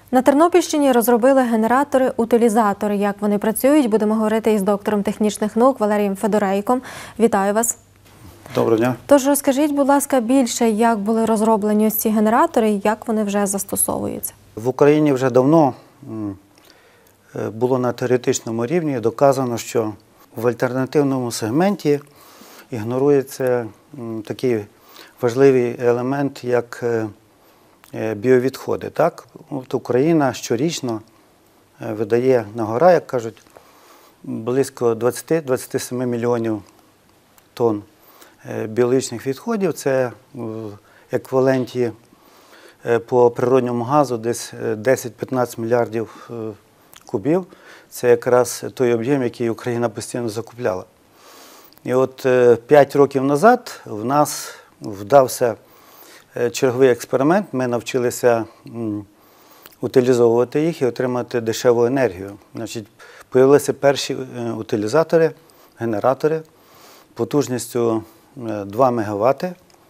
На Тернопільщині розробили генератори-утилізатори. Як вони працюють, будемо говорити із доктором технічних наук Валерієм Федорейком. Вітаю вас. Доброго дня. Тож розкажіть, будь ласка, більше, як були розроблені ось ці генератори і як вони вже застосовуються. В Україні вже давно було на теоретичному рівні доказано, що в альтернативному сегменті ігнорується такий важливий елемент, як біовідходи. Так? От Україна щорічно видає на-гора, як кажуть, близько 20-27 мільйонів тонн біологічних відходів. Це в еквіваленті по природньому газу десь 10-15 мільярдів кубів. Це якраз той об'єм, який Україна постійно закупляла. І от 5 років назад в нас вдався черговий експеримент. Ми навчилися утилізовувати їх і отримати дешеву енергію. Значить, появилися перші утилізатори, генератори потужністю 2 МВт.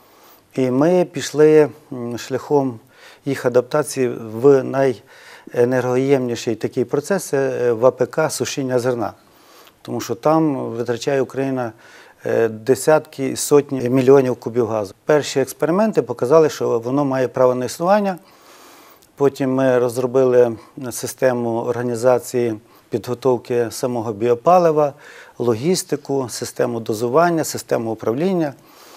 І ми пішли шляхом їх адаптації в найенергоємніший такий процес – це в АПК сушіння зерна. Тому що там витрачає Україна десятки, сотні мільйонів кубів газу. Перші експерименти показали, що воно має право на існування. Потім ми розробили систему організації підготовки самого біопалива, логістику, систему дозування, систему управління.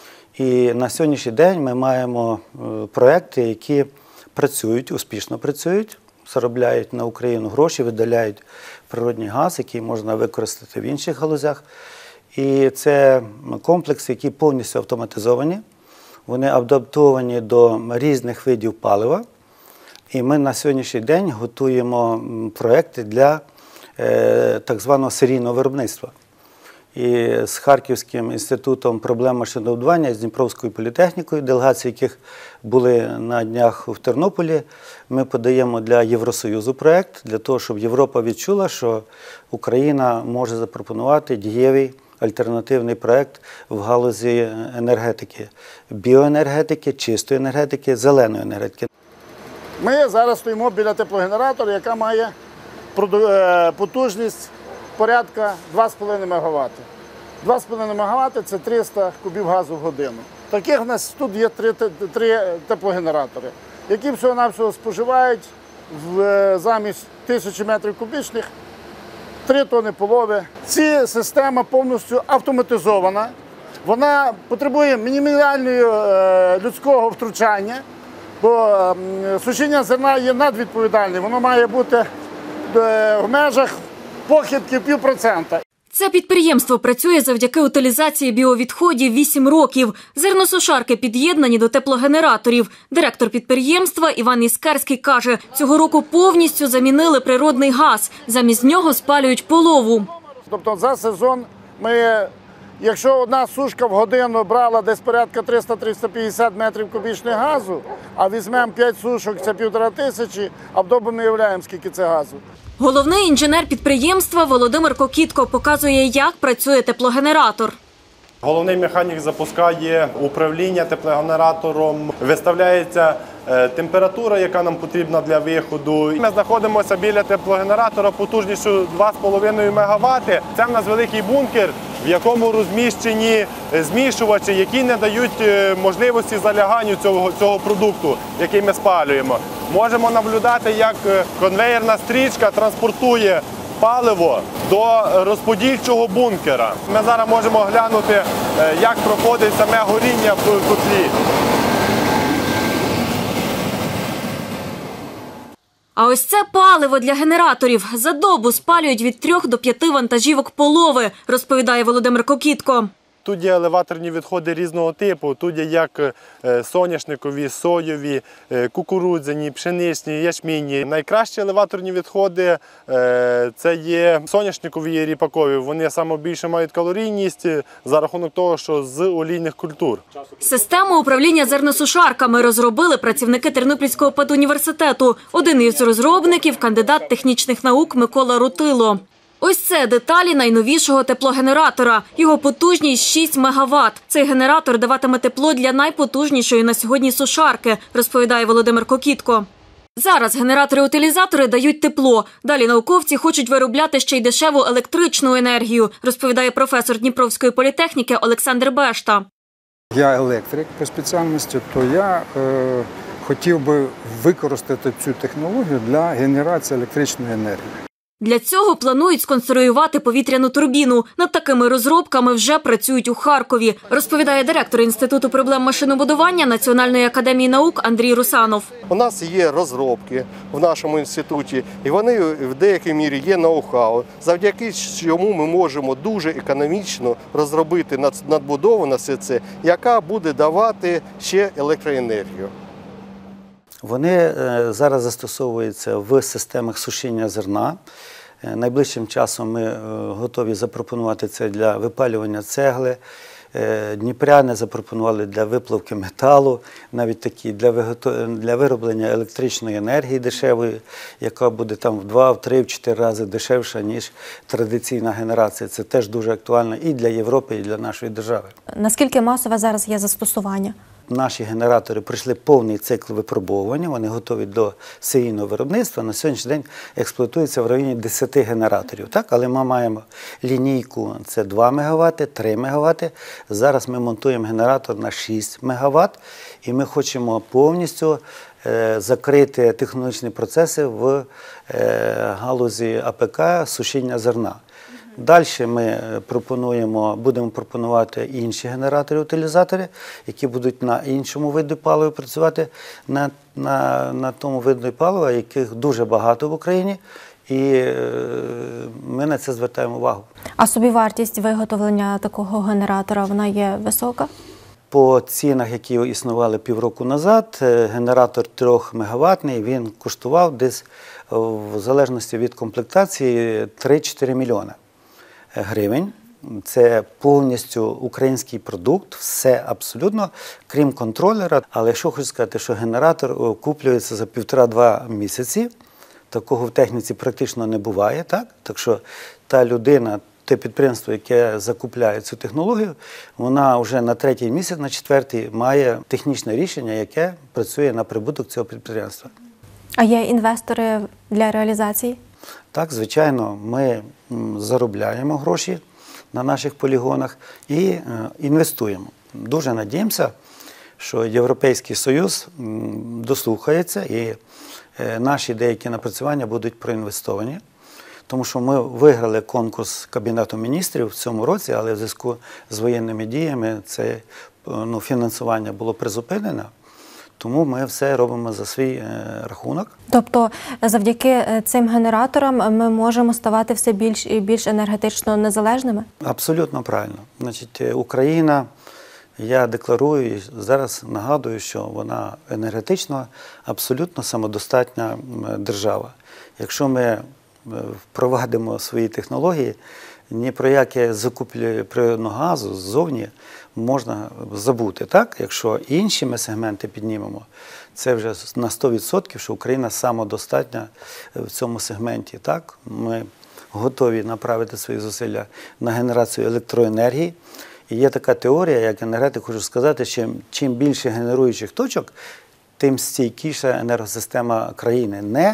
І на сьогоднішній день ми маємо проекти, які працюють, успішно працюють, заробляють на Україну гроші, видаляють природний газ, який можна використати в інших галузях. І це комплекси, які повністю автоматизовані, вони адаптовані до різних видів палива. І ми на сьогоднішній день готуємо проекти для так званого серійного виробництва. І з Харківським інститутом проблем машинобудування, з Дніпровською політехнікою, делегації яких були на днях в Тернополі, ми подаємо для Євросоюзу проєкт, для того, щоб Європа відчула, що Україна може запропонувати дієвий альтернативний проєкт в галузі енергетики, біоенергетики, чистої енергетики, зеленої енергетики. Ми зараз стоїмо біля теплогенератора, яка має потужність порядка 2,5 МВт. 2,5 МВт – це 300 кубів газу в годину. Таких у нас тут є 3 теплогенератори, які всього-навсього споживають замість 1000 метрів кубічних 3 тонни полови. Ця система повністю автоматизована. Вона потребує мінімального людського втручання, бо сушіння зерна є надвідповідальним. Воно має бути в межах похибки 0,5%. Це підприємство працює завдяки утилізації біовідходів 8 років. Зерносушарки під'єднані до теплогенераторів. Директор підприємства Іван Іскарський каже, цього року повністю замінили природний газ. Замість нього спалюють полову. Тобто за сезон ми, якщо одна сушка в годину брала десь порядка 300-350 метрів кубічних газу, а візьмемо 5 сушок – це 1500, а вдома ми уявляємо, скільки це газу. Головний інженер підприємства Володимир Кокітко показує, як працює теплогенератор. Головний механік запускає управління теплогенератором, виставляється температура, яка нам потрібна для виходу. Ми знаходимося біля теплогенератора потужністю 2,5 МВт. Це в нас великий бункер, в якому розміщені змішувачі, які не дають можливості заляганню цього продукту, який ми спалюємо. Можемо наблюдати, як конвеєрна стрічка транспортує паливо до розподільчого бункера. Ми зараз можемо глянути, як проходить саме горіння в котлі. А ось це паливо для генераторів. За добу спалюють від 3 до 5 вантажівок полови, розповідає Володимир Кокітко. Тут є елеваторні відходи різного типу. Тут є як соняшникові, соєві, кукурудзяні, пшеничні, ячмінні. Найкращі елеваторні відходи – це є соняшникові і ріпакові. Вони саме більше мають калорійність за рахунок того, що з олійних культур. Систему управління зерносушарками розробили працівники Тернопільського педуніверситету. Один із розробників – кандидат технічних наук Микола Рутило. Ось це деталі найновішого теплогенератора. Його потужність 6 МВт. Цей генератор даватиме тепло для найпотужнішої на сьогодні сушарки, розповідає Володимир Кокітко. Зараз генератори-утилізатори дають тепло. Далі науковці хочуть виробляти ще й дешеву електричну енергію, розповідає професор Дніпровської політехніки Олександр Бешта. Я електрик по спеціальності, то я хотів би використати цю технологію для генерації електричної енергії. Для цього планують сконструювати повітряну турбіну. Над такими розробками вже працюють у Харкові, розповідає директор Інституту проблем машинобудування Національної академії наук Андрій Русанов. У нас є розробки в нашому інституті, і вони в деякій мірі є ноу-хау, завдяки чому ми можемо дуже економічно розробити надбудову на все це, яка буде давати ще електроенергію. Вони зараз застосовуються в системах сушіння зерна. Найближчим часом ми готові запропонувати це для випалювання цегли. Дніпряни запропонували для виплавки металу, навіть такі для вироблення електричної енергії дешевої, яка буде там в 2, в 3, в 4 рази дешевша, ніж традиційна генерація. Це теж дуже актуально і для Європи, і для нашої держави. Наскільки масове зараз є застосування? Наші генератори пройшли повний цикл випробовування, вони готові до серійного виробництва. На сьогоднішній день експлуатується в районі 10 генераторів. Так? Але ми маємо лінійку, це 2 МВт, 3 МВт. Зараз ми монтуємо генератор на 6 МВт, і ми хочемо повністю закрити технологічні процеси в галузі АПК сушіння зерна. Далі ми будемо пропонувати інші генератори-утилізатори, які будуть на іншому виді палива працювати, на тому виді палива, яких дуже багато в Україні, і ми на це звертаємо увагу. А собівартість виготовлення такого генератора, вона є висока? По цінах, які існували півроку назад, генератор 3 МВт, він коштував десь, в залежності від комплектації, 3-4 мільйони гривень. Це повністю український продукт, все абсолютно, крім контролера. Але що хочу сказати, що генератор куплюється за 1,5-2 місяці. Такого в техніці практично не буває. Так що та людина, те підприємство, яке закупляє цю технологію, вона вже на 3-й місяць, на 4-й має технічне рішення, яке працює на прибуток цього підприємства. А є інвестори для реалізації? Так, звичайно, ми заробляємо гроші на наших полігонах і інвестуємо. Дуже надіємося, що Європейський Союз дослухається і наші деякі напрацювання будуть проінвестовані. Тому що ми виграли конкурс Кабінету міністрів в цьому році, але в зв'язку з воєнними діями це фінансування було призупинено. Тому ми все робимо за свій рахунок. Тобто завдяки цим генераторам ми можемо ставати все більш і більш енергетично незалежними? Абсолютно правильно. Значить, Україна, я декларую і зараз нагадую, що вона енергетично абсолютно самодостатня держава. Якщо ми впровадимо свої технології, ні про яке закуплення природного газу ззовні можна забути. Так? Якщо інші ми сегменти піднімемо, це вже на 100%, що Україна самодостатня в цьому сегменті. Так? Ми готові направити свої зусилля на генерацію електроенергії. І є така теорія, як енергетик, хочу сказати, що чим більше генеруючих точок, тим стійкіша енергосистема країни. Не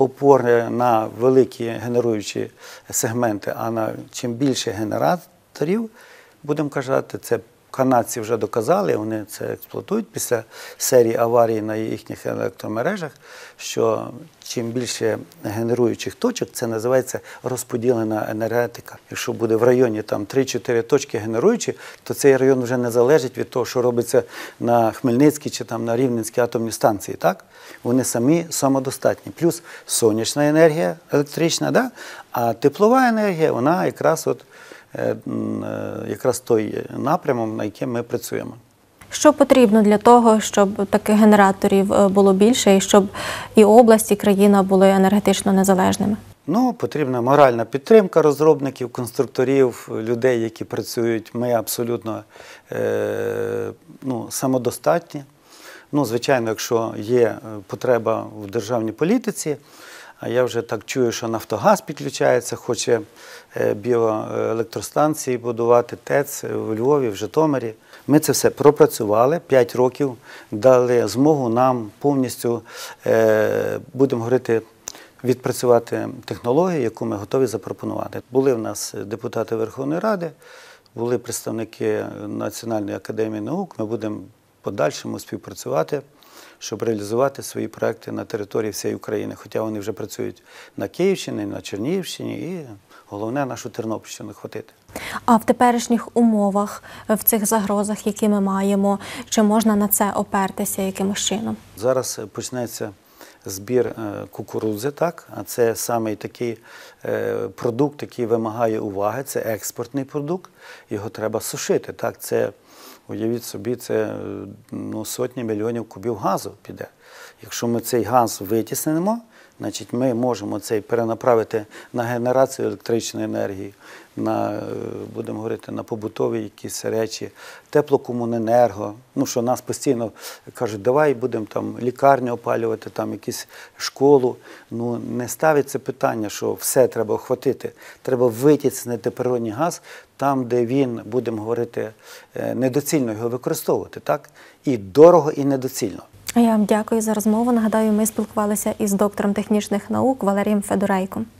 опора на великі генеруючі сегменти, а на чим більше генераторів, будемо казати, це канадці вже доказали, вони це експлуатують після серії аварій на їхніх електромережах, що чим більше генеруючих точок, це називається розподілена енергетика. Якщо буде в районі 3-4 точки генеруючі, то цей район вже не залежить від того, що робиться на Хмельницькій чи на Рівненській атомній станції. Так? Вони самі самодостатні. Плюс сонячна енергія електрична, да? А теплова енергія, вона якраз той напрямок, на яким ми працюємо. Що потрібно для того, щоб таких генераторів було більше і щоб і область, і країна були енергетично незалежними? Потрібна моральна підтримка розробників, конструкторів, людей, які працюють. Ми абсолютно самодостатні. Звичайно, якщо є потреба в державній політиці, А я вже так чую, що Нафтогаз підключається, хоче біоелектростанції будувати, ТЕЦ в Львові, в Житомирі. Ми це все пропрацювали, 5 років дали змогу нам повністю, будемо говорити, відпрацювати технологію, яку ми готові запропонувати. Були в нас депутати Верховної Ради, були представники Національної академії наук, ми будемо в подальшому співпрацювати, щоб реалізувати свої проекти на території всієї України. Хоча вони вже працюють на Київщині, на Чернігівщині і, головне, нашу Тернопільщину охватити. А в теперішніх умовах, в цих загрозах, які ми маємо, чи можна на це опертися якимось чином? Зараз почнеться збір кукурудзи, так? А це саме такий продукт, який вимагає уваги, це експортний продукт, його треба сушити. Так? Це, уявіть собі, це сотні мільйонів кубів газу піде. Якщо ми цей газ витіснимо, значить ми можемо цей перенаправити на генерацію електричної енергії, на, будемо говорити, на побутові якісь речі, теплокомуненерго. Ну, що нас постійно кажуть, давай будемо там лікарню опалювати, там якусь школу. Ну, не ставиться питання, що все треба охватити. Треба витіснити природний газ там, де він, будемо говорити, недоцільно його використовувати, так? І дорого, і недоцільно. Я вам дякую за розмову. Нагадаю, ми спілкувалися із доктором технічних наук Валерієм Федорейком.